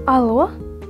Алло?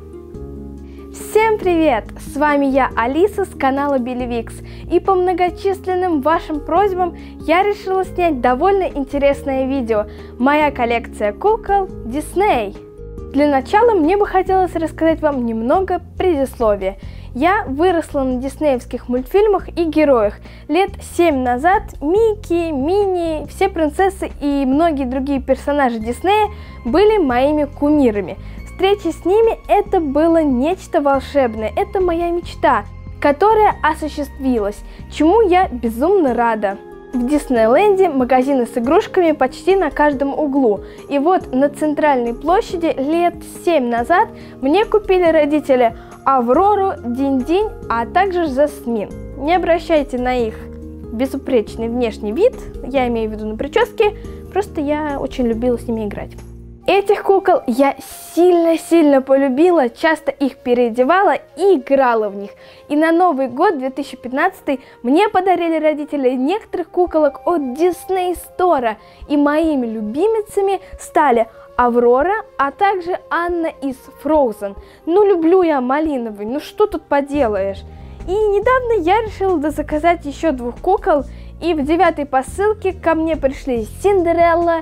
Всем привет! С вами я, Алиса, с канала Белевикс. И по многочисленным вашим просьбам я решила снять довольно интересное видео. Моя коллекция кукол Disney. Для начала мне бы хотелось рассказать вам немного предисловия. Я выросла на диснеевских мультфильмах и героях. Лет 7 назад Микки, Минни, все принцессы и многие другие персонажи Диснея были моими кумирами. Встреча с ними — это было нечто волшебное, это моя мечта, которая осуществилась, чему я безумно рада. В Диснейленде магазины с игрушками почти на каждом углу, и вот на центральной площади лет 7 назад мне купили родители Аврору, Динь-Динь, а также Жасмин. Не обращайте на их безупречный внешний вид, я имею в виду на прическе, просто я очень любила с ними играть. Этих кукол я сильно полюбила, часто их переодевала и играла в них. И на Новый год 2015 мне подарили родители некоторых куколок от Disney Store. И моими любимицами стали Аврора, а также Анна из Frozen. Ну, люблю я малиновый, ну что тут поделаешь. И недавно я решила дозаказать еще 2 кукол, и в 9-й посылке ко мне пришли Синдерелла,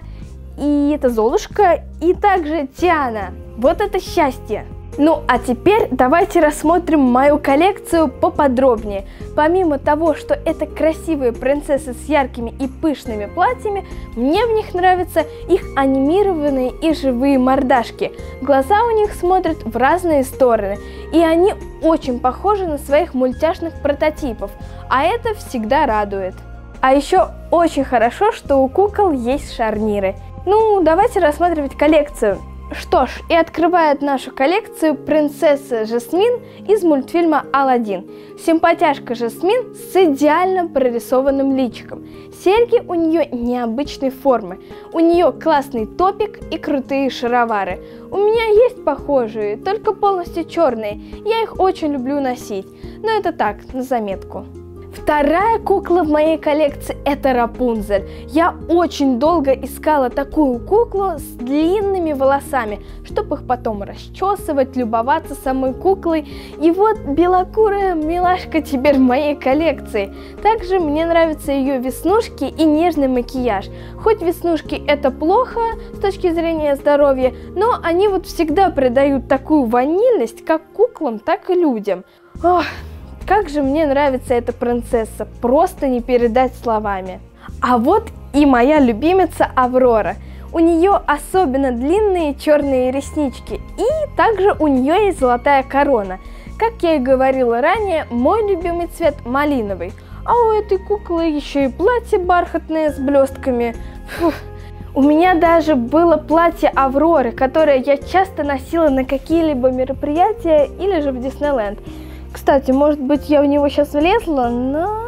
и это Золушка, и также Тиана. Вот это счастье! Ну, а теперь давайте рассмотрим мою коллекцию поподробнее. Помимо того, что это красивые принцессы с яркими и пышными платьями, мне в них нравятся их анимированные и живые мордашки. Глаза у них смотрят в разные стороны, и они очень похожи на своих мультяшных прототипов, а это всегда радует. А еще очень хорошо, что у кукол есть шарниры. Ну, давайте рассматривать коллекцию. Что ж, и открывает нашу коллекцию принцесса Жасмин из мультфильма «Аладдин». Симпатяшка Жасмин с идеально прорисованным личиком. Серьги у нее необычной формы. У нее классный топик и крутые шаровары. У меня есть похожие, только полностью черные. Я их очень люблю носить. Но это так, на заметку. Вторая кукла в моей коллекции – это Рапунцель. Я очень долго искала такую куклу с длинными волосами, чтобы их потом расчесывать, любоваться самой куклой. И вот белокурая милашка теперь в моей коллекции. Также мне нравятся ее веснушки и нежный макияж. Хоть веснушки – это плохо с точки зрения здоровья, но они вот всегда придают такую ванильность как куклам, так и людям. Ох! Как же мне нравится эта принцесса, просто не передать словами. А вот и моя любимица Аврора. У нее особенно длинные черные реснички, и также у нее есть золотая корона. Как я и говорила ранее, мой любимый цвет малиновый. А у этой куклы еще и платье бархатное с блестками. Фух. У меня даже было платье Авроры, которое я часто носила на какие-либо мероприятия или же в Диснейленд. Кстати, может быть, я в него сейчас влезла, но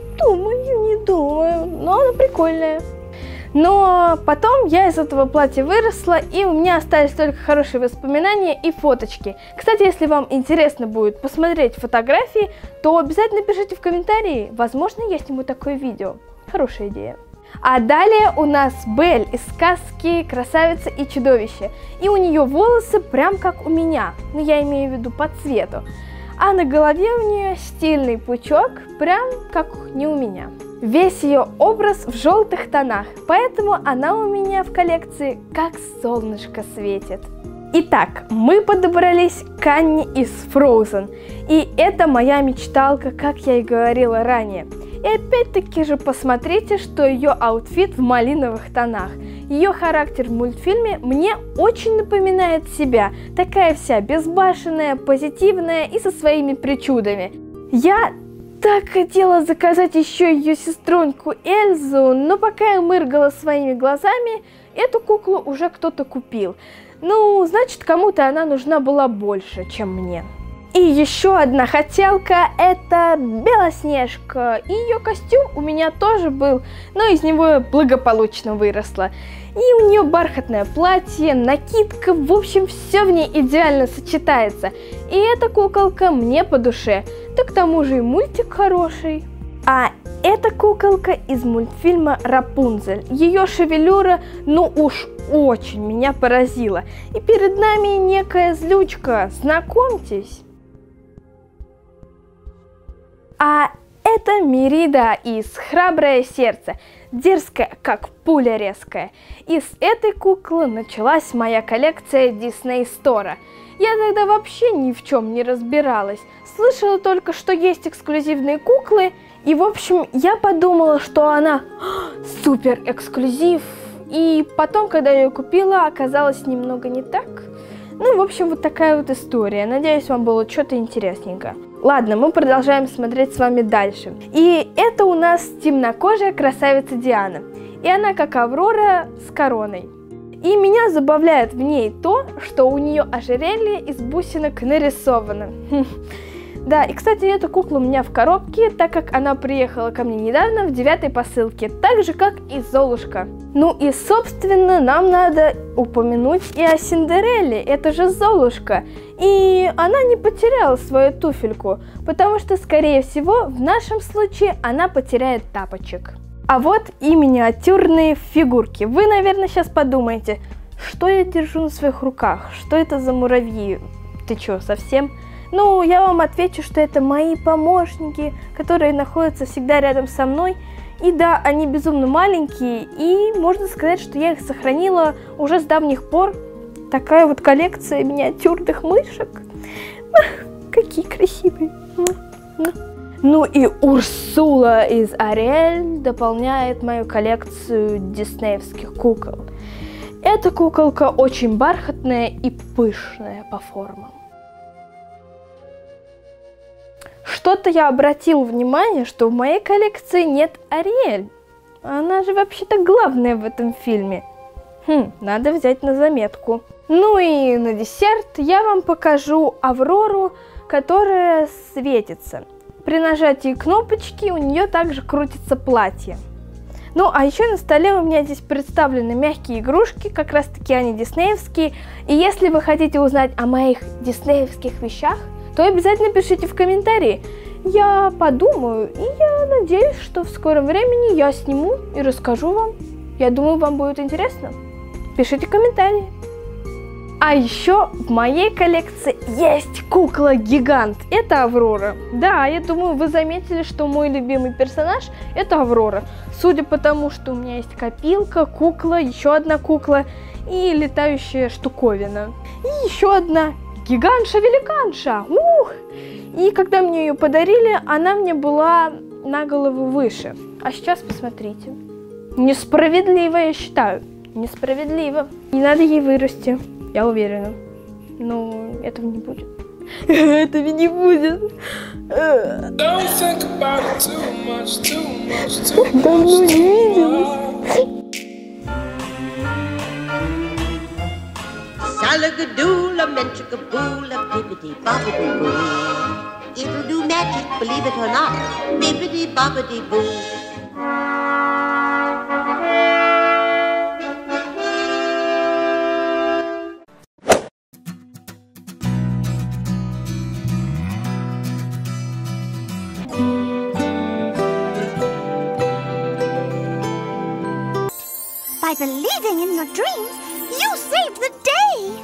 не думаю, но оно прикольное. Но потом я из этого платья выросла, и у меня остались только хорошие воспоминания и фоточки. Кстати, если вам интересно будет посмотреть фотографии, то обязательно пишите в комментарии, возможно, я сниму такое видео. Хорошая идея. А далее у нас Бель из сказки «Красавица и чудовище». И у нее волосы прям как у меня, но я имею в виду по цвету. А на голове у нее стильный пучок, прям как не у меня. Весь ее образ в желтых тонах, поэтому она у меня в коллекции как солнышко светит. Итак, мы подобрались к Анне из Frozen. И это моя мечталка, как я и говорила ранее. И опять-таки же посмотрите, что ее аутфит в малиновых тонах. Ее характер в мультфильме мне очень напоминает себя. Такая вся безбашенная, позитивная и со своими причудами. Я так хотела заказать еще ее сестренку Эльзу, но пока я мыргала своими глазами, эту куклу уже кто-то купил. Ну, значит, кому-то она нужна была больше, чем мне. И еще одна хотелка – это Белоснежка. И ее костюм у меня тоже был, но из него я благополучно выросла. И у нее бархатное платье, накидка, в общем, все в ней идеально сочетается. И эта куколка мне по душе. Да к тому же и мультик хороший. А это Это куколка из мультфильма «Рапунцель». Ее шевелюра, ну уж очень меня поразила. И перед нами некая злючка. Знакомьтесь. А это Мерида из «Храброе сердце», дерзкая, как пуля резкая. И с этой куклы началась моя коллекция Disney Store. Я тогда вообще ни в чем не разбиралась. Слышала только, что есть эксклюзивные куклы, и в общем я подумала, что она супер эксклюзив. И потом, когда я ее купила, оказалось немного не так. Ну, в общем, вот такая вот история. Надеюсь, вам было что-то интересненько. Ладно, мы продолжаем смотреть с вами дальше. И это у нас темнокожая красавица Диана. И она как Аврора с короной. И меня забавляет в ней то, что у нее ожерелье из бусинок нарисовано. Да, и, кстати, эта кукла у меня в коробке, так как она приехала ко мне недавно в 9-й посылке, так же, как и Золушка. Ну и, собственно, нам надо упомянуть и о Синдерелле, это же Золушка. И она не потеряла свою туфельку, потому что, скорее всего, в нашем случае она потеряет тапочек. А вот и миниатюрные фигурки. Вы, наверное, сейчас подумаете, что я держу на своих руках, что это за муравьи? Ты что, совсем? Ну, я вам отвечу, что это мои помощники, которые находятся всегда рядом со мной. И да, они безумно маленькие, и можно сказать, что я их сохранила уже с давних пор. Такая вот коллекция миниатюрных мышек. Какие красивые. Ну и Урсула из Ариэль дополняет мою коллекцию диснеевских кукол. Эта куколка очень бархатная и пышная по формам. Что-то я обратил внимание, что в моей коллекции нет Ариэль. Она же вообще-то главная в этом фильме. Надо взять на заметку. Ну и на десерт я вам покажу Аврору, которая светится. При нажатии кнопочки у нее также крутится платье. Ну, а еще на столе у меня здесь представлены мягкие игрушки, как раз таки они диснеевские. И если вы хотите узнать о моих диснеевских вещах, то обязательно пишите в комментарии. Я подумаю, и я надеюсь, что в скором времени я сниму и расскажу вам. Я думаю, вам будет интересно. Пишите комментарии. А еще в моей коллекции есть кукла-гигант. Это Аврора. Да, я думаю, вы заметили, что мой любимый персонаж – это Аврора. Судя по тому, что у меня есть копилка, кукла, еще одна кукла и летающая штуковина. И еще одна гигантша-великанша. И когда мне ее подарили, она мне была на голову выше. А сейчас посмотрите. Несправедливо, я считаю. Несправедливо. Не надо ей вырасти. Я уверена. Но этого не будет. Этого не будет. Давно не виделась. Salagadoola, menchikaboola, bibbidi-bobbidi-boo. It'll do magic, believe it or not, bibbidi-bobbidi-boo. By believing in your dreams, you saved the day!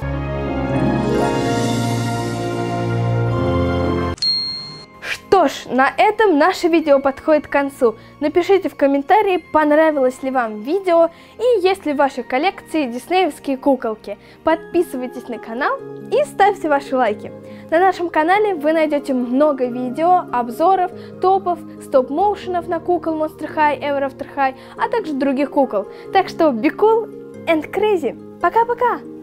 Что ж, на этом наше видео подходит к концу. Напишите в комментарии, понравилось ли вам видео и есть ли в вашей коллекции диснеевские куколки. Подписывайтесь на канал и ставьте ваши лайки. На нашем канале вы найдете много видео, обзоров, топов, стоп-моушенов на кукол Monster High, Ever After High, а также других кукол. Так что be cool and crazy! Пока-пока!